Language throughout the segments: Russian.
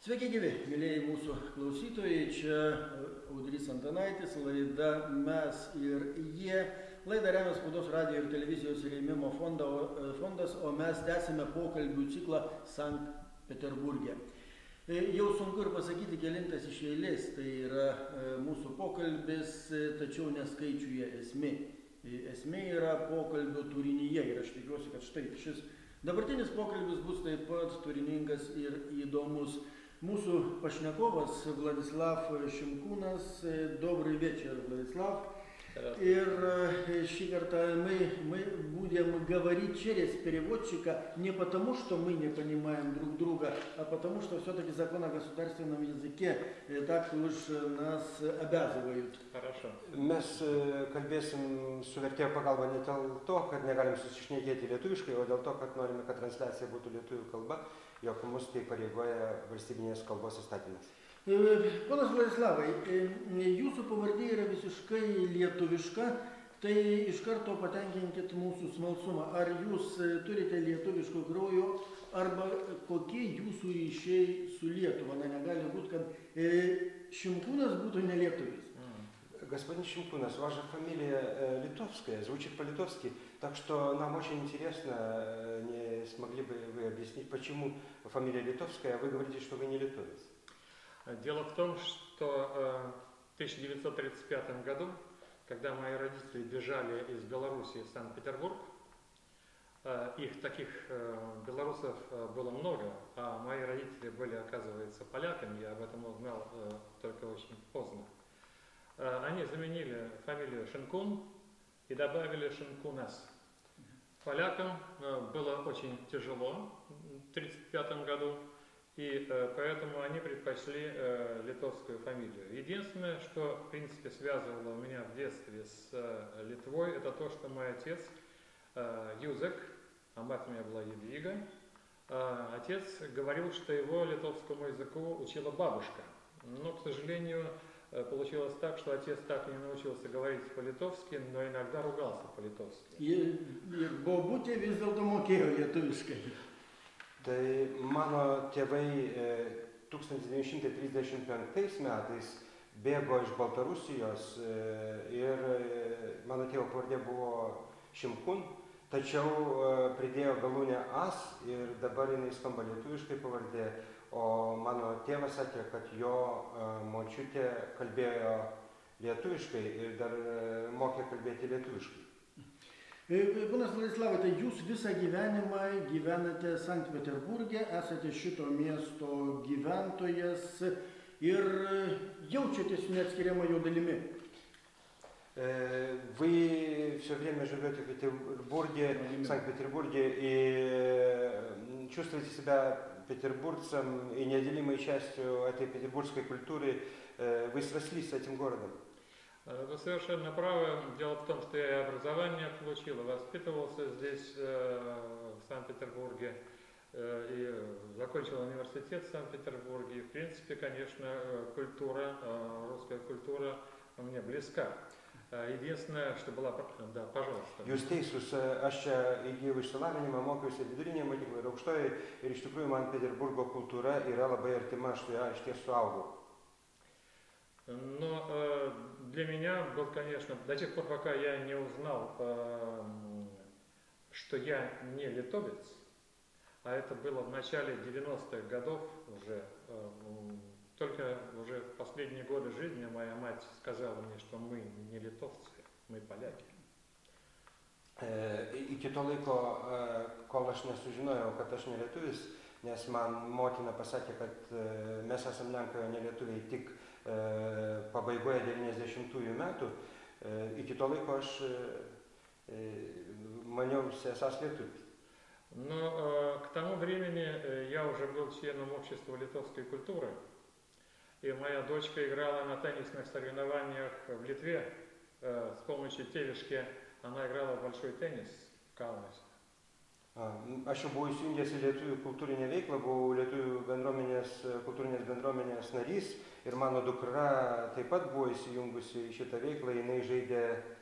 Sveiki gyvi, mėlyjei mūsų klausytojai, čia Audrys Antanaitis, laida Mes ir jie. Laidą remia Spaudos radijo ir televizijos rėmimo fondas, o mes tęsime pokalbių ciklą Sankt Peterburge. Jau sunku ir pasakyti kelintas iš eilės, tai yra mūsų pokalbis, tačiau neskaičiuje esmė. Esmė yra pokalbio turinyje ir aš tikiuosi, kad štai šis dabartinis pokalbis bus taip pat turiningas ir įdomus. Mūsų pašnekovas Vladislav Шимкунас. Добрый вечер, Владислав. И шикарта мы будем говорить через переводчика не потому, что мы не понимаем друг друга, а потому, что все-таки закон о государственном языке так уж нас обязывают. Хорошо. Mes kalbėsim su vertėjo pagalba ne dėl to, kad negalim susišnekėti lietuviškai, o dėl to, kad norime, kad transliacija būtų lietuvių kalba, jog mus tai pareigoja valstybinės kalbos įstatymas. Ponas Vladislavai, jūsų pavardė yra visiškai lietuviška, tai iš karto patenkinkit mūsų smalsumą. Ar jūs turite lietuviško kraujo, arba kokie jūsų ryšiai su Lietuva? Negali būti, kad Шимкунас būtų ne lietuvis. Господин Шимкунас, ваша фамилия литовская, звучит по-литовски, так что нам очень интересно, не смогли бы вы объяснить, почему фамилия литовская, а вы говорите, что вы не литовец? Дело в том, что в 1935 году, когда мои родители бежали из Белоруссии в Санкт-Петербург, их таких белорусов было много, а мои родители были, оказывается, поляками, я об этом узнал только очень поздно. Они заменили фамилию Шенкун и добавили Шимкунас. Полякам было очень тяжело в 1935 году, и поэтому они предпочли литовскую фамилию. Единственное, что, в принципе, связывало меня в детстве с Литвой, это то, что мой отец Юзек, а мать у меня была Едвига, отец говорил, что его литовскому языку учила бабушка. Но, к сожалению, получилось так, что отец так и не научился говорить по-литовски, но иногда ругался по-литовски. И бабутė vis dėlto mokėjo lietuviškai. Tai mano tėvai 1935 metais bėgo iš Baltarusijos ir mano tėvo pavardė buvo Šimkun, tačiau pridėjo galūnę as ir dabar jinai skamba lietuviškai pavardė, o mano tėvas sakė, kad jo močiutė kalbėjo lietuviškai ir dar mokė kalbėti lietuviškai. Ponas Vladislavai, tai jūs visą gyvenimą gyvenate Sankt Peterburge, esate šito miesto gyventojas ir jaučiatės neatskiriama jo dalimi. Вы все время живете в Петербурге, в Санкт-Петербурге и чувствуете себя петербуржцем и неотделимой частью этой петербургской культуры. Вы срослись с этим городом. Вы совершенно правы. Дело в том, что я и образование получил, и воспитывался здесь, в Санкт-Петербурге, и закончил университет в Санкт-Петербурге. И, в принципе, конечно, культура, русская культура мне близка. Единственное, что была... Да, пожалуйста. Jūs teisus, aš čia įgijau išsilavinimą, mokiausi vidurinėje mokykloje ir aukštoje, ir iš tikrųjų man Peterburgo kultūra yra labai artima, aš ją iš tiesų augau. Но для меня был, конечно, до тех пор, пока я не узнал, что я не литовец, а это было в начале 90-х годов уже, только уже в последние годы жизни моя мать сказала мне, что мы не литовцы, мы поляки. Iki to laiko, kol aš nesužinojau, kad aš ne lietuvis, nes man motina pasakė, kad mes esam Lenkai, o ne lietuviai tik pabaigoje 90-ųjų metų, iki to laiko aš maniausi esąs lietuvis. Но к тому времени я уже был членом общества литовской культуры, и моя дочка играла на теннисных соревнованиях в Литве. С помощью тевишки она играла в большой теннис в Kaunas. Aš jau buvau įsijungęs į lietuvių kultūrinę veiklą, buvau lietuvių kultūrinės bendruomenės narys ir mano dukra taip pat buvo įsijungusi į šitą veiklą, jinai žaidė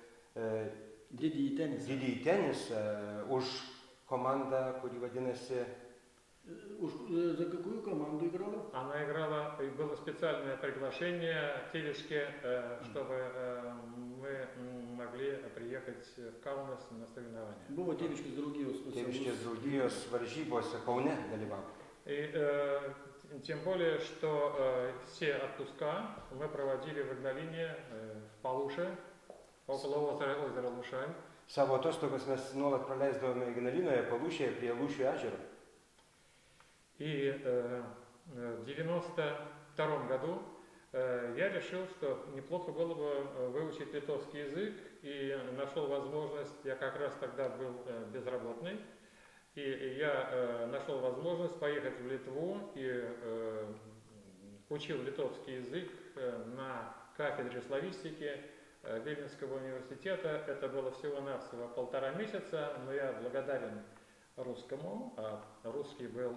didįjį tenisą už komandą, kuri vadinasi За какую команду играла? она играла, и было специальное приглашение Телешке, чтобы мы могли приехать в Каунас на соревнования. Buvo tėviškės draugijos Tėviškės draugijos varžybose Kaune dalyvavo. И тем более, что все отпуска мы проводили в Игналине, в Полуше, около озера Лушань. Savo atostogas mes nuolat praleisdavome Ignalinoje, Palūšėje, prie Lūšių ežero. И в 92 году я решил, что неплохо было бы выучить литовский язык, и нашел возможность, я как раз тогда был безработный, и я нашел возможность поехать в Литву и учил литовский язык на кафедре славистики Вильнюсского университета. Это было всего-навсего 1,5 месяца, но я благодарен русскому, а русский был,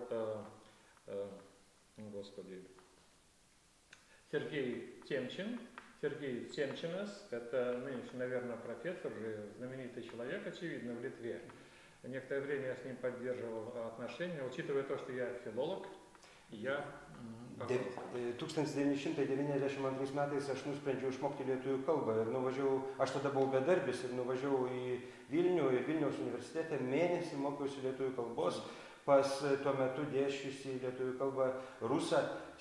Сергей Темчин. Сергей Темчинас, это нынешний, наверное, профессор, уже знаменитый человек, очевидно, в Литве. Некоторое время я с ним поддерживал отношения, учитывая то, что я филолог, я... 1992 metais aš nusprendžiau išmokti lietuvių kalbą ir nuvažiavau, aš tada buvau bedarbis ir nuvažiavau į Vilnių ir Vilniaus universitete mėnesį mokiausi lietuvių kalbos pas tuo metu dėsčiusi lietuvių kalbą rusą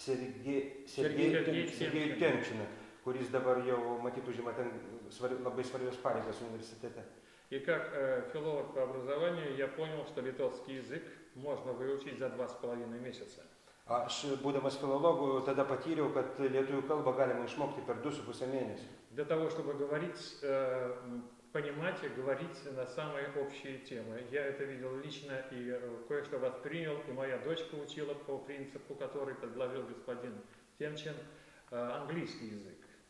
Sergejų Temčiną, kuris dabar jau matyt užima ten labai svarbias pareigas universitete. И как филолог по образованию я понял, что литовский язык можно выучить за 2,5 месяца. Aš, būdamas filologu, tada patyriau, kad lietuvių kalbą galima išmokti per 2,5 mėnesio. Для того, чтобы говорить, понимать и говорить на самые общие темы. Я это видел лично и кое-что воспринял, и моя дочка учила по принципу, который предложил господин Темчин, английский язык.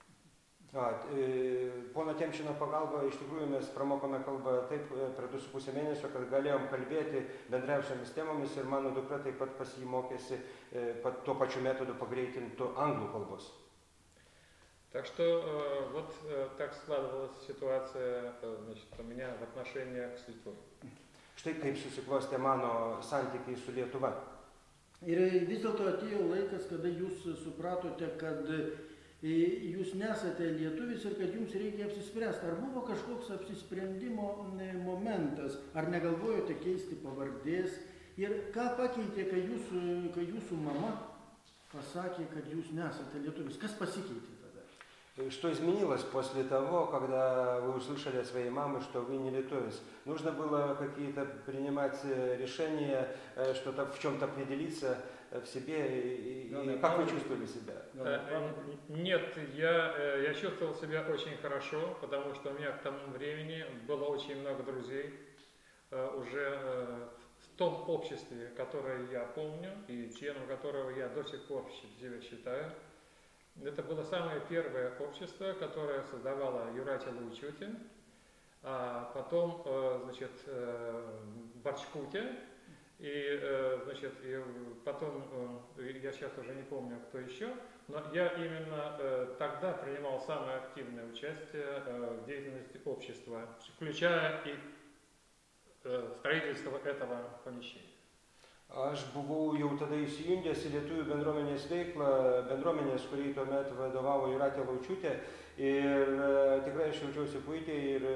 Pono Temčino pagalba iš tikrųjų mes pramokome kalbą taip per 2,5 mėnesio, kad galėjom kalbėti bendriausiamis temomis ir mano dukra taip pat pasimokėsi tuo pačiu metodu pagreitintų anglų kalbos. Так что вот так складывалась ситуация, значит, у меня в отношениях с Литвой. Štai kaip susiklostė mano santykiai su Lietuva. Ir vis dėlto atėjo laikas, kada jūs supratote, kad jūs nesate lietuvis ir kad jums reikia apsispręsti. Ar buvo kažkoks apsisprendimo momentas, ar negalvojote keisti pavardės ir ką pakeitė, kai jūsų mama pasakė, kad jūs nesate lietuvis? Kas pasikeitė тогда? Что изменилось после того, когда вы услышали от своей мамы, что вы не литовец? Нужно было какие-то принимать решения, что-то в чем-то определиться в себе, и как вы чувствовали себя? Нет, я чувствовал себя очень хорошо, потому что у меня к тому времени было очень много друзей уже в том обществе, которое я помню, и членом которого я до сих пор себя считаю. Это было самое первое общество, которое создавала Юратя Лаучутин, а потом, значит, Барчкутя, и, значит, и потом, я сейчас уже не помню, кто еще, но я именно тогда принимал самое активное участие в деятельности общества, включая и строительство этого помещения. Aš buvau jau tada įsijungęs į lietuvių bendruomenės veiklą, bendruomenės, kurį tuomet vadovavo Jūratė Laučiūtė, ir tikrai aš jaučiausi puikiai ir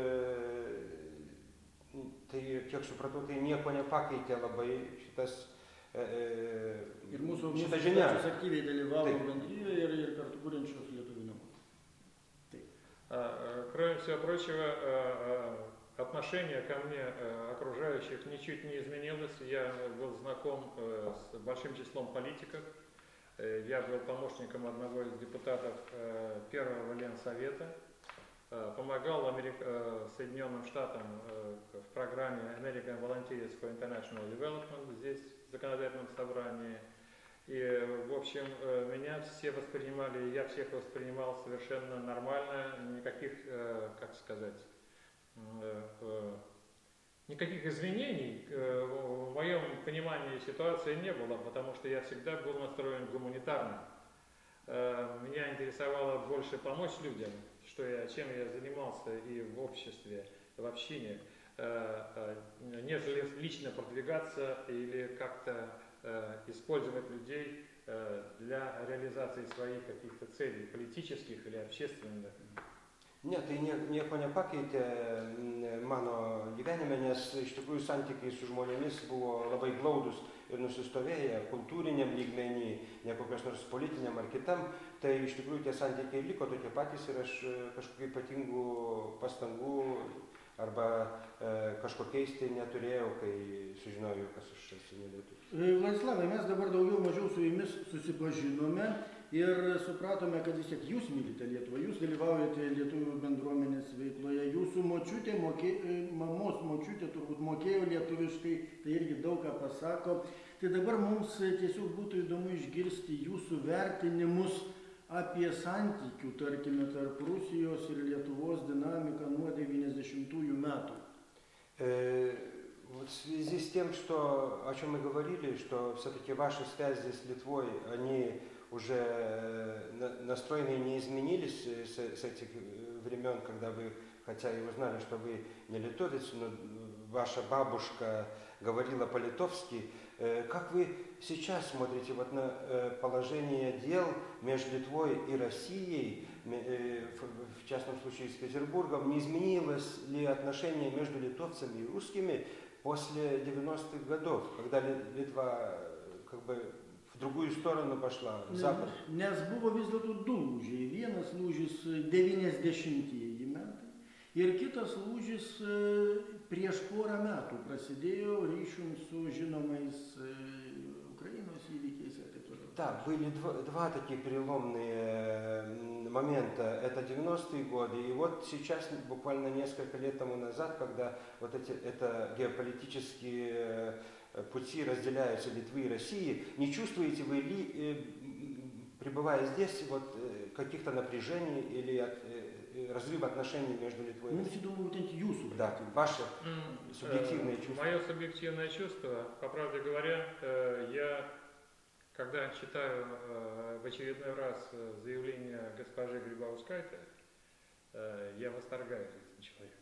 tai, kiek supratau, tai nieko nepakeitė labai šita žinia. Aktyviai dalyvavo bendrijoje ir kartu kuriančios lietuvių namus. Кроме всего прочего, отношение ко мне окружающих ничуть не изменилось. Я был знаком с большим числом политиков. Я был помощником одного из депутатов первого Ленсовета. Помогал Соединенным Штатам в программе American Volunteers for International Development здесь, в законодательном собрании. И, в общем, меня все воспринимали, я всех воспринимал совершенно нормально, никаких, как сказать, никаких извинений в моем понимании ситуации не было, потому что я всегда был настроен гуманитарно. Меня интересовало больше помочь людям, чем я занимался и в обществе, в общине, нежели лично продвигаться или как-то использовать людей для реализации своих каких-то целей, политических или общественных. Ne, tai nieko nepakeitė mano gyvenime, nes iš tikrųjų santykiai su žmonėmis buvo labai glaudus ir nusistovėję kultūriniam lygmenį, ne kokios nors politiniam ar kitam. Tai iš tikrųjų tie santykiai liko tokie patys ir aš kažkokių ypatingų pastangų arba kažko keisti neturėjau, kai sužinojau, kas aš esu nelietuvis. Vladislavai, mes dabar daugiau mažiau su jumis susipažinome ir supratome, kad vis tiek jūs mylite Lietuvą, jūs dalyvaujate lietuvių bendruomenės veikloje, jūsų močiutė, mamos močiutė turbūt mokėjo lietuviškai, tai irgi daug ką pasako. Tai dabar mums tiesiog būtų įdomu išgirsti jūsų vertinimus apie santykių, tarkime, tarp Rusijos ir Lietuvos dinamiką nuo 90-ųjų metų. Вот в связи с тем, что, о чем мы говорили, что все-таки ваши связи с Литвой, они уже настроены не изменились с этих времен, когда вы, хотя и узнали, что вы не литовец, но ваша бабушка говорила по-литовски. Как вы сейчас смотрите вот на положение дел между Литвой и Россией, в частном случае с Петербургом? Не изменилось ли отношение между литовцами и русскими после 90-х годов, когда Литва как бы в другую сторону пошла, в запад? Nes buvo vis dėlto du lūžiai. Vienas lūžis 90-ieji metai ir kitas lūžis prieš porą metų prasidėjo ryšium su žinomais Украиnos įvykiais ir taip toliau. Да, были два таких переломные момента. Это 90-е годы. И вот сейчас, буквально несколько лет тому назад, когда вот это геополитические пути разделяются Литвы и России, не чувствуете вы ли, пребывая здесь, вот каких-то напряжений или разрыва отношений между Литвой и Россией? Да, ваше субъективное чувство. Мое субъективное чувство, по правде говоря, я, когда читаю в очередной раз заявление госпожи Грибаускайте, я восторгаюсь этим человеком.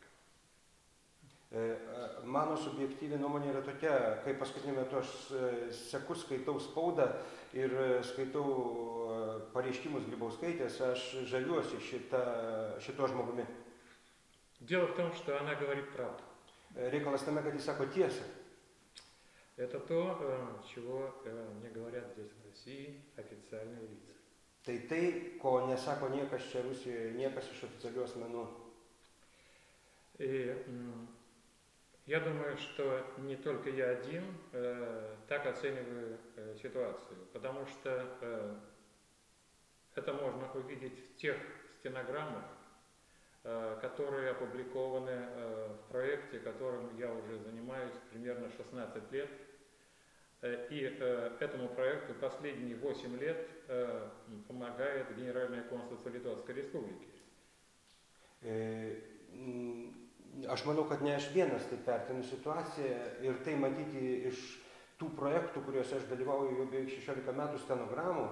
Mano subjektyvi nuomonė yra tokia, kai paskutiniu metu aš seku, skaitau spaudą ir skaitau pareiškimus Grybauskaitės, aš žaviuosi šito žmogumi. Дело в том, что она говорит правду. Reikalas tame, kad jis sako tiesą. Это то, чего не говорят здесь в России официальные лица. Tai, ko nesako niekas čia Rusijoje, niekas iš oficialių asmenų. И я думаю, что не только я один так оцениваю ситуацию, потому что это можно увидеть в тех стенограммах, которые опубликованы в проекте, которым я уже занимаюсь примерно 16 лет. И этому проекту последние 8 лет помогает Генеральное консульство Литовской Республики. Aš manau, kad ne aš vienas taip vertinu situaciją ir tai matyti iš tų projektų, kuriuose aš dalyvauju jau beveik 16 metų stenogramų.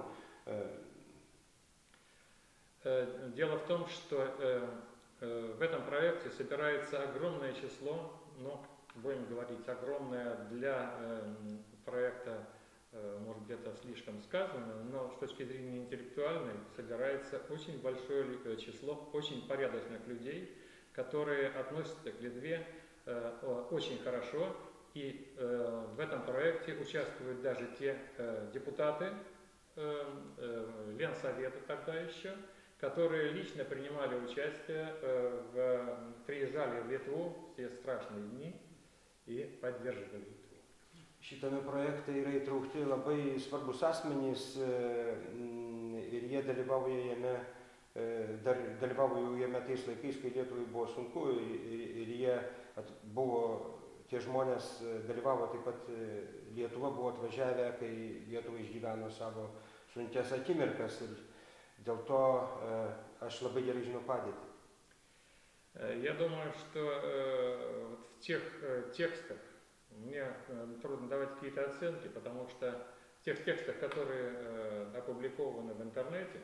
Дело в том, что в этом проекте собирается огромное число, ну, будем говорить, огромное для проекта, может где-то слишком сказано, но с точки зрения интеллектуальной собирается очень большое число очень порядочных людей, которые относятся к Литве очень хорошо, и в этом проекте участвуют даже те депутаты Ленсовета тогда еще, которые лично принимали участие, приезжали в Литву в те страшные дни и поддерживали Литву. Šitame projekte yra įtraukti labai svarbus asmenys ir jie dalyvavo jame tais laikais, kai Lietuvai buvo sunku ir jie buvo, tie žmonės dalyvavo taip pat, Lietuva buvo atvažiavę, kai Lietuva išgyveno savo sunkias akimirkas ir dėl to aš labai gerai žinau padėtį. Я думаю, что в тех текстах мне трудно давать какие-то оценки, потому что в тех текстах, которые опубликованы в интернете,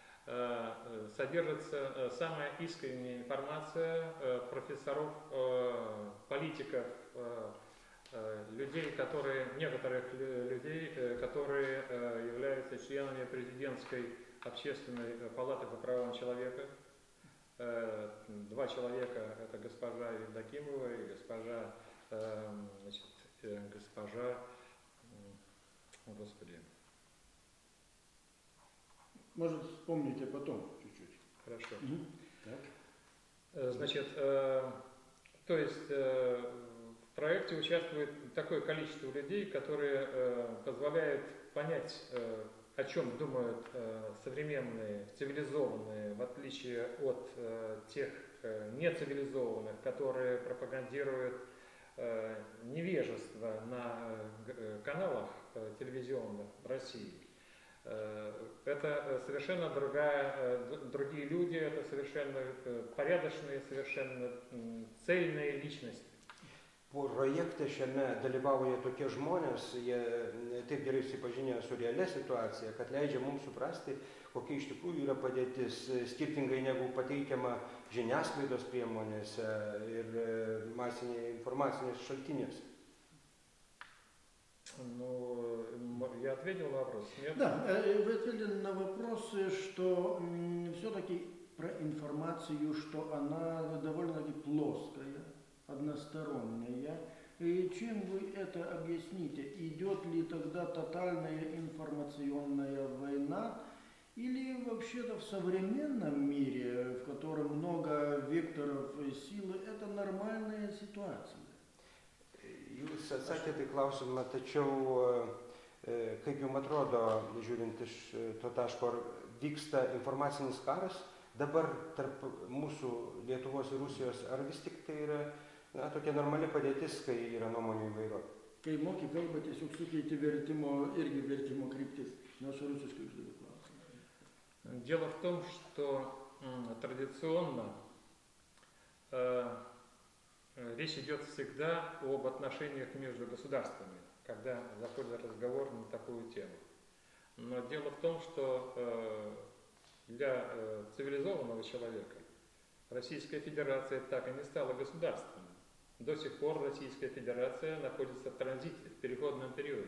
содержится самая искренняя информация профессоров, политиков некоторых людей, которые являются членами президентской общественной палаты по правам человека. Два человека, это госпожа Евдокимова и госпожа, господи. Может, вспомните потом чуть-чуть. Хорошо. Так. Значит, то есть в проекте участвует такое количество людей, которые позволяют понять, о чем думают современные, цивилизованные, в отличие от тех нецивилизованных, которые пропагандируют невежество на каналах телевизионных в России. Это совершенно другие люди, это совершенно порядочные, совершенно цельные личности. Projekte šiame dalyvauja tokie žmonės, jie taip gerai susipažinę su realia situacija, kad leidžia mums suprasti, kokia iš tikrųjų yra padėtis, skirtingai negu pateikiama žiniasklaidos priemonėse ir masinėje informacinės šaltinėse. Ну, я ответил на вопрос, нет? Да, вы ответили на вопрос, что все-таки про информацию, что она довольно-таки плоская, односторонняя. И чем вы это объясните? Идет ли тогда тотальная информационная война? Или вообще-то в современном мире, в котором много векторов силы, это нормальная ситуация? Jūs atsakėte į klausimą, tačiau kaip jums atrodo, žiūrint iš to taško, ar vyksta informacinis karas dabar tarp mūsų Lietuvos ir Rusijos, ar vis tik tai yra tokia normali padėtis, kai yra nuomonių įvairovė? Kai moki kalbą, tiesiog sukeiti vertimo kryptis. Aš rusiškai uždaviau klausimą. Дело в том, что традиционно речь идет всегда об отношениях между государствами, когда заходит разговор на такую тему. Но дело в том, что для цивилизованного человека Российская Федерация так и не стала государством. До сих пор Российская Федерация находится в транзите, в переходном периоде.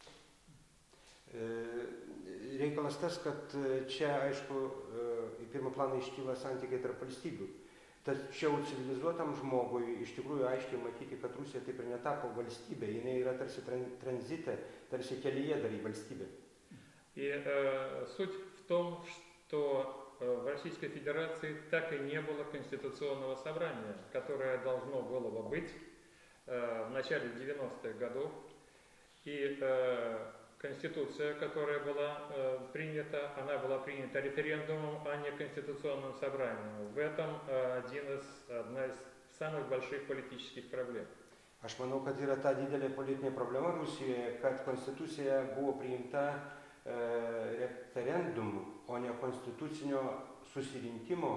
Reikalas tas, kad čia, aišku, į pirmą planą iškyla santykiai tarp valstybių. Tačiau civilizuotam žmogui iš tikrųjų aiškiai matyti, kad Rusija taip ir netapo valstybė, jinai yra tarsi tranzite, tarsi kelyje dar į valstybę. И суть в том, что в Российской Федерации так и не было конституционного собрания, которое должно было бы быть в начале 90-х годов. И Конституция, которая была принята, она была принята референдумом, а не конституционным собранием. В этом одна из самых больших политических проблем. Aš manau, kad yra ta didelė politinė problema Rusijoje, kad konstitucija buvo priimta referendumu, o ne konstitucinio susirinkimo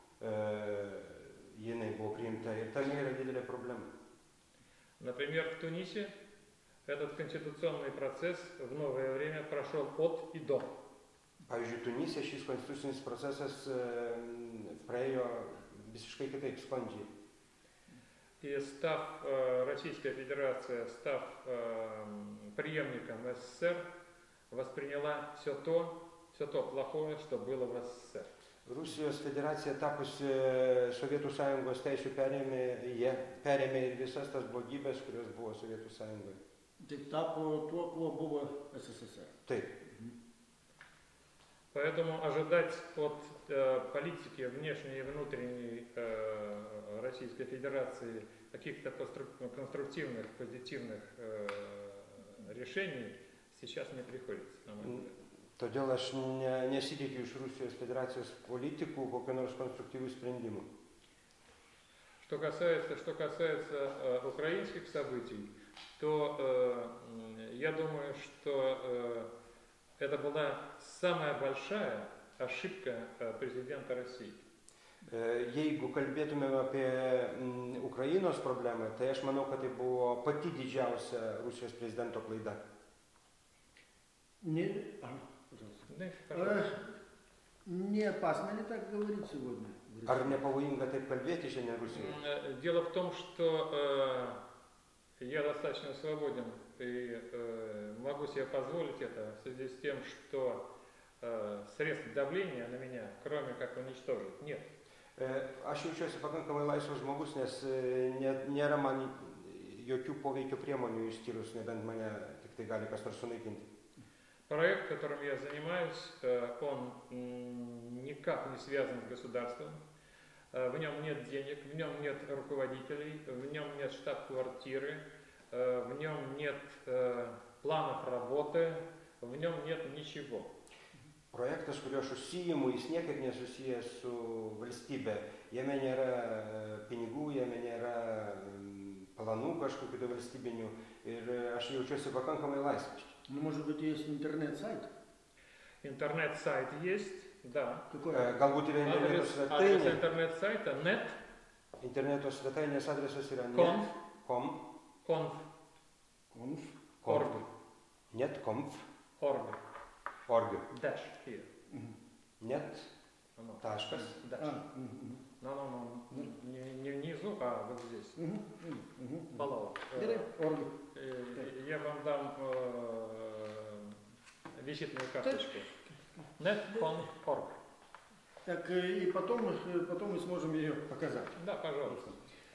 jinai buvo priimta. Ir tam yra didelė problema. Например, в Тунисе этот конституционный процесс в новое время прошел от и до. Pavyzdžiui, Tunise šis konstitucinis procesas praėjo visiškai kitaip sklandžiai. И Российская Федерация, став преемником СССР, восприняла все то плохое, что было в СССР. Rusijos federacija tapusi Sovietų Sąjungos teisių perėmė ir visas tas blogybės, kurios buvo Sovietų Sąjungoje. Taip tapo tuo, kuo buvo СССР. Taip. Поэтому ожидать от политики внешней и внутренней Российской Федерации каких-то конструктивных, позитивных решений сейчас не приходится, на мой взгляд. Todėl aš nesitikiu iš Rusijos Federacijos politikų kokio nors konstruktyvių sprendimų. Что касается украинских событий, то я думаю, что это была самая большая ошибка президента России. Jeigu kalbėtume apie Ukrainos problemą, tai aš manau, kad tai buvo pati didžiausia Rusijos prezidento klaida. Не опасно ли так говорить сегодня? Ar nepavojinga taip kalbėti šiandien Rusijoje? Дело в том, что Я достаточно свободен и могу себе позволить это в связи с тем, что средств давления на меня, кроме как уничтожить, нет. Aš jaučiuosi pakankamai laisvas žmogus, nes nėra man jokių poveikio priemonių išskyrus, nebent mane tik tai gali kas nors sunaikinti. Проект, которым я занимаюсь, он никак не связан с государством. В нем нет денег, в нем нет руководителей, в нем нет штаб-квартиры, в нем нет планов работы, в нем нет ничего. Projektas, kuriuo aš užsiimu, jis niekaip nesusijęs su valstybe. Jame nėra pinigų, jame nėra planų kažkokių tai valstybinių ir aš jaučiuosi pakankamai laisvas. Ну, может быть, есть интернет-сайт? Интернет-сайт есть, да. Какой? Galbūt yra interneto Адрес svetainė. интернет-сайта net Interneto svetainės adresas yra conf org. Net.conf. Org. Dash here. Net. Taškas. Dash. No, не внизу, а вот здесь. Below. Я вам дам визитную карточку. Net.conf.org. Так, и потом мы сможем ее показать. Да, пожалуйста.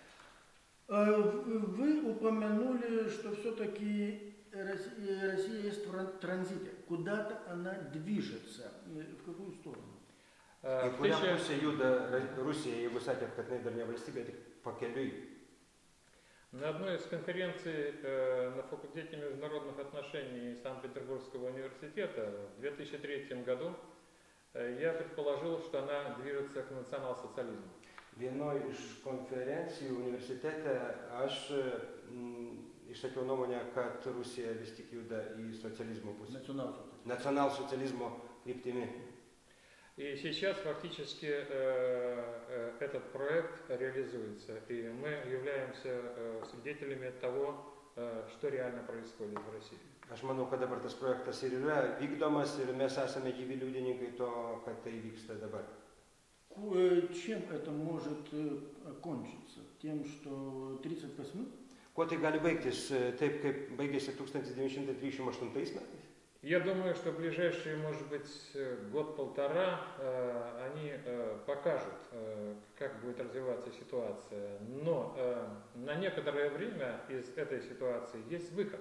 Вы упомянули, что все-таки Россия есть в транзите. Куда-то она движется. В какую сторону? Į kurią pusę juda Rusija, jeigu sakėt, kad jinai dar ne valstybė, tik pakeliui? На одной из конференций на факультете международных отношений Санкт-Петербургского университета в 2003 году я предположил, что она движется к национал-социализму. Vienoj iš konferencijų universitete aš išsakiau nuomonę, kad Rusija vis tik juda į socializmo pusę. Nacionalsocializmo kryptimi. И сейчас фактически этот проект реализуется, и мы являемся свидетелями того, что реально происходит в России. Aš manau, kad dabar tas projektas ir yra vykdomas, ir mes esame gyvi liudininkai to, kad tai vyksta dabar. Чем это может кончиться? Тем, что 38? Kuo tai gali baigtis taip, kaip baigėsi 1938 metais? Я думаю, что в ближайшие, может быть, год-полтора они покажут, как будет развиваться ситуация. Но на некоторое время из этой ситуации есть выход.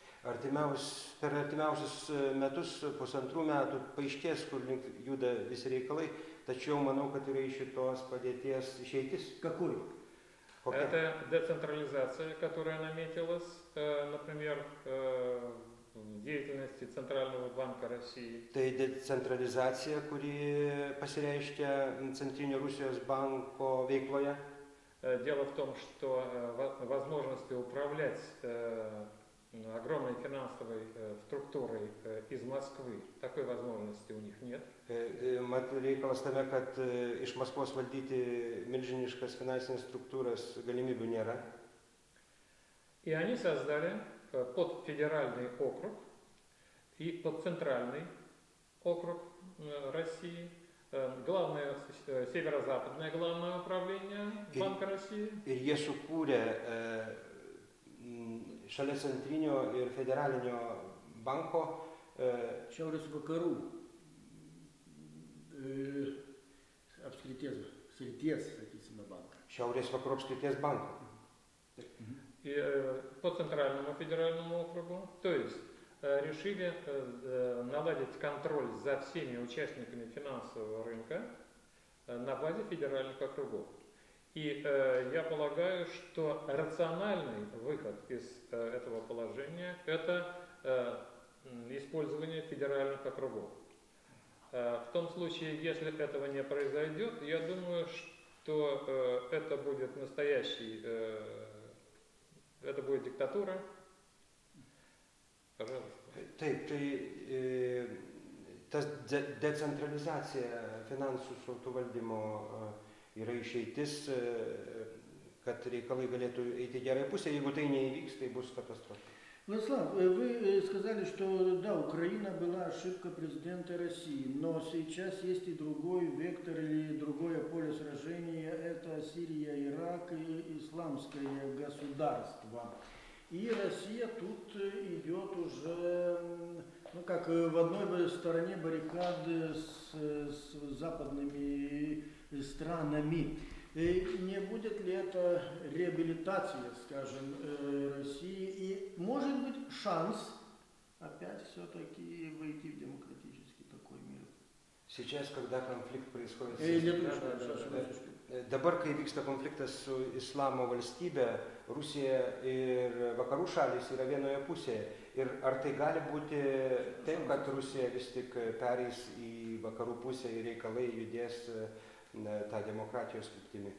Per artimiausius metus, pusantrų metų paaiškės, kur link juda visi reikalai, tačiau manau, kad yra iš šitos padėties išeitis. Какой? Это децентрализация, которая наметилась, например, в деятельности Центрального банка России. Tai decentralizacija, kuri pasireiškia Centrinio Rusijos banko veikloje. Дело в том, что возможности управлять огромной финансовой структурой из Москвы, такой возможности у них нет. Reikalas tame, kad iš Maskvos valdyti milžiniškas finansinės struktūras galimybių nėra. И они создали под федеральный округ и под центральный округ России главное северо-западное главное управление Банка России. Ir jie sukūrė šalia centrinio ir federalinio banko Šiaurės vakarų apskrities, sakysime, banką. Šiaurės vakarų apskrities banką. И по центральному федеральному округу, то есть решили наладить контроль за всеми участниками финансового рынка на базе федеральных округов. И я полагаю, что рациональный выход из этого положения – это использование федеральных округов. В том случае, если этого не произойдет, я думаю, что это будет настоящий, это будет диктатура. Пожалуйста. Taip, tai tas decentralizacija finansų srautų valdymo yra išeitis, kad reikalai galėtų eiti gerai pusę. Jeigu tai neįvyks, tai bus katastrofa. Владислав, вы сказали, что да, Украина была ошибка президента России, но сейчас есть и другой вектор или другое поле сражения, это Сирия, Ирак и исламское государство. И Россия тут идет уже, ну как в одной стороне баррикады с западными странами. И не будет ли это реабилитация, скажем, России? И может быть шанс опять все-таки войти в демократический такой мир? Сейчас, когда конфликт происходит... Dabar, kai vyksta konfliktas su Islamo valstybe, Rusija ir vakarų šalys yra vienoje pusėje. Ir ar tai gali būti taip, kad Rusija vis tik pereis į vakarų pusę ir reikalai judės tą демократию kryptimi?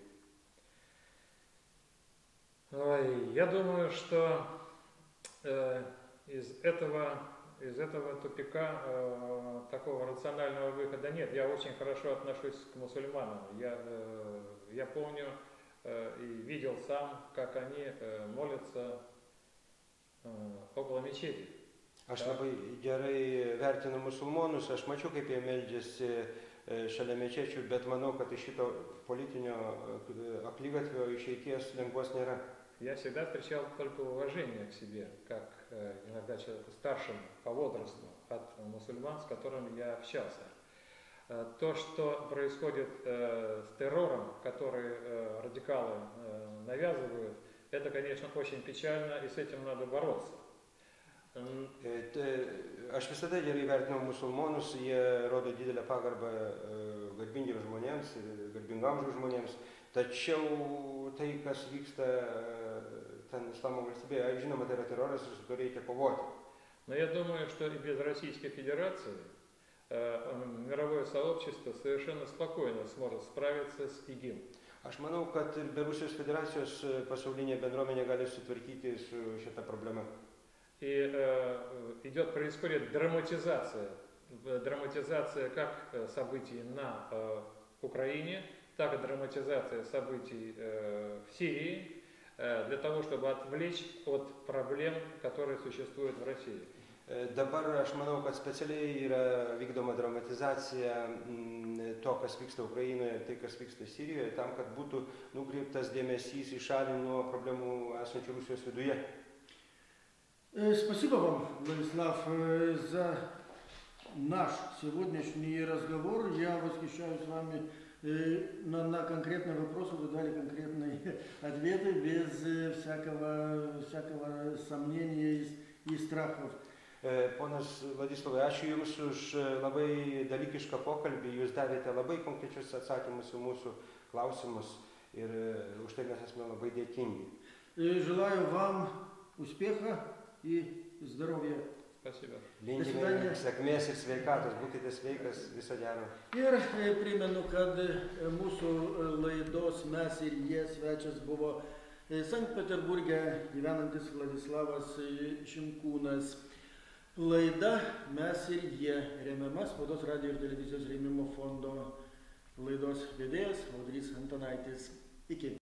Я думаю, что из этого тупика такого рационального выхода нет. Я очень хорошо отношусь к мусульманам. Я помню и видел сам, как они молятся около мечети. Aš labai gerai vertinu musulmonus, aš mačiau, kaip jie meldžiasi šalia mečečių, bet manau, kad iš šito politinio akligatvio išeities lengvos nėra. Я всегда встречал только уважение к себе, как иногда человеку старшему по возрасту от мусульман, с которыми я общался. То, что происходит с террором, который радикалы навязывают, это, конечно, очень печально, и с этим надо бороться. Aš visada gerai vertinau musulmonus, jie rodo didelę pagarbą garbingiems žmonėms ir garbingam žmonėms, tačiau tai, kas vyksta ten Islamo valstybėje, žinoma, tai yra teroras ir su tuo reikia kovoti. Но я думаю, что и без Российской Федерации мировое сообщество совершенно спокойно сможет справиться с ИГИЛ. Aš manau, kad ir be Rusijos Federacijos pasaulinė bendruomenė gali sutvarkyti su šita problema. И происходит драматизация как событий на Украине, так и драматизация событий в Сирии, для того, чтобы отвлечь от проблем, которые существуют в России. Dabar aš manau, kad specialiai yra vykdoma dramatizacija to, kas vyksta Ukrainoje ir tai, kas vyksta Sirijoje, tam, kad būtų nukreiptas dėmesys į šalį nuo problemų esančių Rusijos viduje. Спасибо вам, Владислав, за наш сегодняшний разговор. Я восхищаюсь вами. На конкретные вопросы вы дали конкретные ответы без всякого сомнения и страхов. Ponas Vladislavai, ačiū Jums už labai dalykišką pokalbį. Jūs davėte labai konkrečius atsakymus į mūsų klausimus ir už tai mes esame labai dėkingi. Желаю вам успеха и здоровья. Спасибо. Linkime sėkmės ir sveikatos. Būkite sveikas, viso gero. Ir primenu, kad mūsų laidos Mes ir jie svečias buvo Sankt Peterburge gyvenantis Vladislavas Šimkūnas. Laida Mes ir jie remiama Spaudos radijo ir televizijos rėmimo fondo laidos vedėjas Audrys Antanaitis. Iki.